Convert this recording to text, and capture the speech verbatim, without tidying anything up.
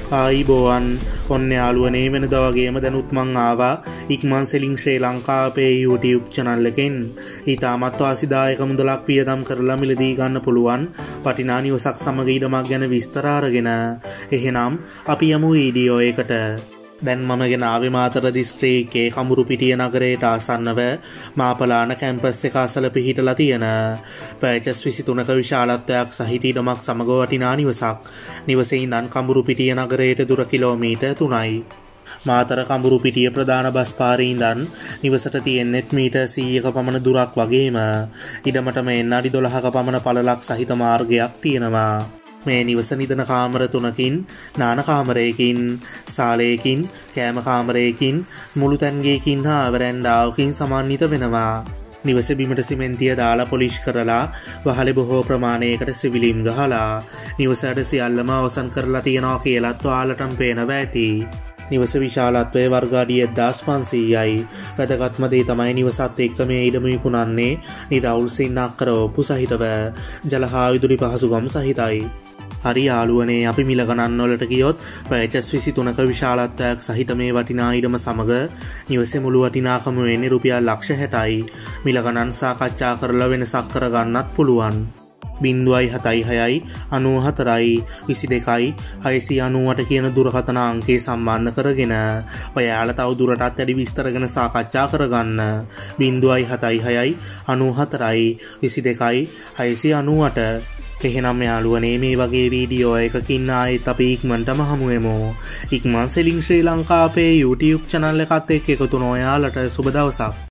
ආයිබෝවන් ඔන්න යාළුවනේ වෙනදා වගේම දැනුත් මං ආවා ඉක්මන් සෙලින් ශ්‍රී ලංකා අපේ YouTube channel එකෙන්. ඊටමත් වාසිදායක මුදලක් වියදම් කරලා මිලදී ගන්න පුළුවන් වටිනා නිවසක් සමග ඉඩමක් ගැන විස්තර අරගෙන. එහෙනම් අපි යමු වීඩියෝ එකට. දැන් මම ගෙන ආවේ මාතර දිස්ත්‍රික්කයේ කඹුරුපිටිය නගරයට ආසන්නව මාපලාන කැම්පස් එක අසල පිහිටලා තියෙන පැචස් විසිතුනක විශාලත්වයක් සහිත ඉඩමක් සමග වටිනා නිවසක්. නිවසේ ඉඳන් කඹුරුපිටිය නගරයට දුර කිලෝමීටර් තුනයි. මාතර කඹුරුපිටිය ප්‍රධාන බස් පාරේ ඉඳන් නිවසට තියෙනෙත් මීටර් සීයක පමණ දුරක් වගේම ඉඩමටම එන්න අඩි දොළහක පමණ පළලක් සහිත මාර්ගයක් තියෙනවා. මේ නිවස නිදන කාමර තුනකින්, නාන කාමරයකින්, සාලයකින්, කෑම කාමරයකින්, මුළු තැන්ගයකින් හා වරැන්ඩාවකින් සමන්විත වෙනවා. නිවස බිමට සිමෙන්තිය දාලා පොලිෂ් කරලා වහලෙ බොහෝ ප්‍රමාණයකට සිවිලිම් ගහලා නිවසට සියල්ලම අවසන් කරලා තියෙනවා කියලත් ඔයාලටම පේනවා ඇති. නිවස විශාලත්වය වර්ග අඩි එක්දාස් පන්සීයයි. වැදගත්ම දේ තමයි නිවසත් එක්ක මේ ඉඩම විකුණන්නේ නිරවුල් සින්නක් කරවපු සහිතව ජල හා විදුලි පහසුකම් සහිතයි. හරි යාළුවනේ, අපි මිල ගණන් වලට ගියොත් පැචස් විසිතුනක විශාලත්වයක් සහිත මේ වටිනා ඉඩම සමග නිවසේ මුළු වටිනාකම වෙන්නේ රුපියල් ලක්ෂ හැටයි. මිල ගණන් සාකච්ඡා කරලා වෙනසක් කරගන්නත් පුළුවන්. බිංදුවයි හතයි හයයි අනූ හතරයි විසි දෙකයි හයසිය අනූඅට කියන දුරකථන අංකේ සම්බන්ධ කරගෙන ඔයාලා තව දුරටත් වැඩි විස්තර ගැන සාකච්ඡා කරගන්න. බිංදුවයි හතයි හයයි අනූ හතරයි විසි දෙකයි හයසිය අනූඅට. එහෙනම් යාළුවනේ, මේ වගේ වීඩියෝ එකකින් ආයෙත් අපි ඉක්මනටම හමු වෙමු. ඉක්මන් සෙලින් ශ්‍රී ලංකා අපේ YouTube channel එකත් එක්ක එකතු වෙන ඔයාලට සුබ දවසක්.